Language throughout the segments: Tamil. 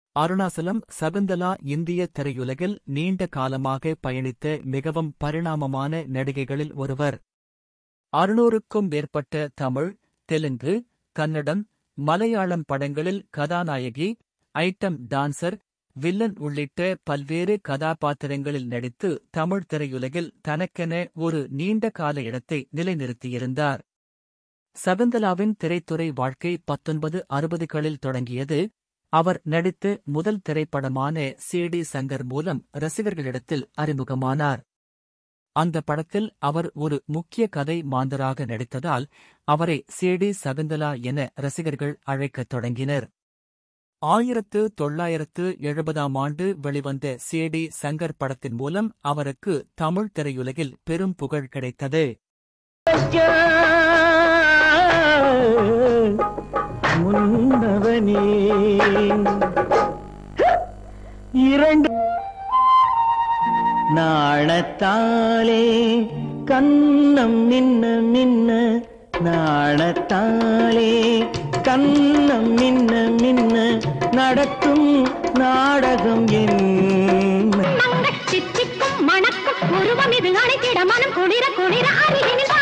அருணாசலம் சகுந்தலா இந்திய திரையுலகில் நீண்ட காலமாக பயணித்த மிகவும் பரிணாமமான நடிகைகளில் ஒருவர். 600க்கும் மேற்பட்ட தமிழ், தெலுங்கு, கன்னடம், மலையாளம் படங்களில் கதாநாயகி, ஐட்டம் டான்சர், வில்லன் உள்ளிட்ட பல்வேறு கதாபாத்திரங்களில் நடித்து தமிழ் திரையுலகில் தனக்கென ஒரு நீண்ட கால இடத்தை நிலைநிறுத்தியிருந்தார். சகுந்தலாவின் திரைத்துறை வாழ்க்கை 1960களில் தொடங்கியது. அவர் நடித்த முதல் திரைப்படமான சி.டி. சங்கர் மூலம் ரசிகர்களிடத்தில் அறிமுகமானார். அந்த படத்தில் அவர் ஒரு முக்கிய கதை மாந்தராக நடித்ததால் அவரை சி.டி. சகுந்தலா என ரசிகர்கள் அழைக்கத் தொடங்கினர். 1970ஆம் ஆண்டு வெளிவந்த சி.டி. சங்கர் படத்தின் மூலம் அவருக்கு தமிழ் திரையுலகில் பெரும் புகழ் கிடைத்தது. முன்னவனே இரண்டு நாணத்தாலே கண்ணம் மின்ன மின்ன, நாணத்தாலே கண்ணம் மின்ன மின்ன, நடக்கும் நாடகம் என்ன சித்திக்கும் மணக்கும் உருவம் இது அழைத்திட மனம் குளிர குளிர அருகினில்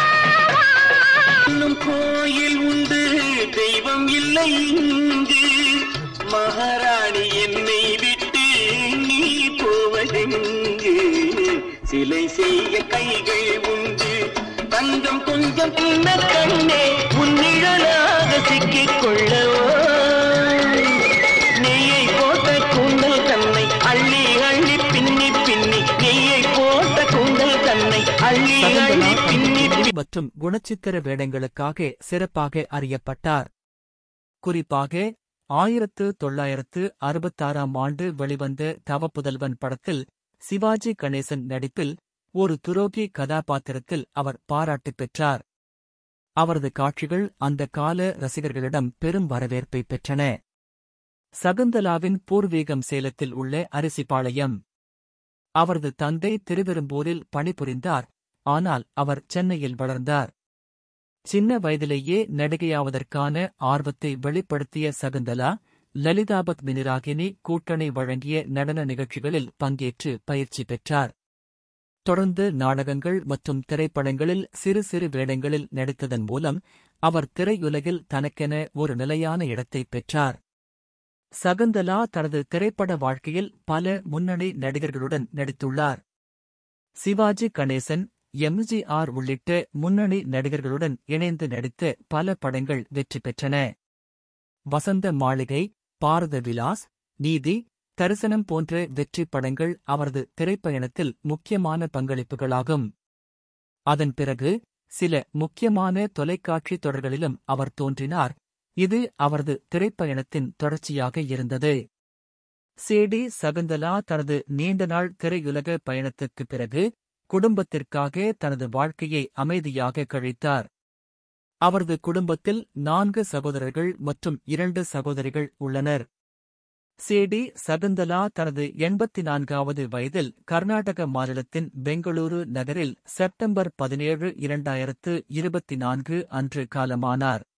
கோயில் உண்டு தெய்வம் இல்லை இங்கு, மகாராணி என்னை விட்டு நீ போவதெங்கு, சிலை செய்ய கைகள் உண்டு தங்கம் கொஞ்சம் பின்ன கண்ணே உன்னிழலாக சிக்கிக் கொள்ளவோ, நெய்யை போட்ட கூந்தல் தன்னை அள்ளி அள்ளி பின்னி பின்னி, நெய்யை போட்ட கூந்தல் தன்னை அள்ளி அள்ளி பின்னி மற்றும் குணச்சித்திர வேடங்களுக்காக சிறப்பாக அறியப்பட்டார். குறிப்பாக 1966ஆம் ஆண்டு வெளிவந்த தவப்புதல்வன் படத்தில் சிவாஜி கணேசன் நடிப்பில் ஒரு துரோகி கதாபாத்திரத்தில் அவர் பாராட்டு பெற்றார். அவரது காட்சிகள் அந்த கால ரசிகர்களிடம் பெரும் வரவேற்பை பெற்றன. சகுந்தலாவின் பூர்வீகம் சேலத்தில் உள்ள அரிசிபாளையம். அவரது தந்தை திருவெரும்பூரில் பணிபுரிந்தார். ஆனால் அவர் சென்னையில் வளர்ந்தார். சின்ன வயதிலேயே நடிகையாவதற்கான ஆர்வத்தை வெளிப்படுத்திய சகுந்தலா, லலிதாபத் மினிராகினி கூட்டணி வழங்கிய நடன நிகழ்ச்சிகளில் பங்கேற்று பயிற்சி பெற்றார். தொடர்ந்து நாடகங்கள் மற்றும் திரைப்படங்களில் சிறு சிறு வேடங்களில் நடித்ததன் மூலம் அவர் திரையுலகில் தனக்கென ஒரு நிலையான இடத்தை பெற்றார். சகுந்தலா தனது திரைப்பட வாழ்க்கையில் பல முன்னணி நடிகர்களுடன் நடித்துள்ளார். சிவாஜி கணேசன், எம்.ஜி.ஆர். உள்ளிட்ட முன்னணி நடிகர்களுடன் இணைந்து நடித்த பல படங்கள் வெற்றி பெற்றன. வசந்த மாளிகை, பாரத விலாஸ், நீதி, தரிசனம் போன்ற வெற்றி படங்கள் அவரது திரைப்பயணத்தில் முக்கியமான பங்களிப்புகளாகும். அதன் பிறகு சில முக்கியமான தொலைக்காட்சி தொடர்களிலும் அவர் தோன்றினார். இது அவரது திரைப்பயணத்தின் தொடர்ச்சியாக இருந்தது. சி.டி. சகுந்தலா தனது நீண்டநாள் திரையுலக பயணத்துக்குப் பிறகு குடும்பத்திற்காக தனது வாழ்க்கையை அமைதியாக கழித்தார். அவரது குடும்பத்தில் 4 சகோதரர்கள் மற்றும் 2 சகோதரிகள் உள்ளனர். சி.டி. சகுந்தலா தனது 84வது வயதில் கர்நாடக மாநிலத்தின் பெங்களூரு நகரில் செப்டம்பர் 17, 2024 அன்று காலமானார்.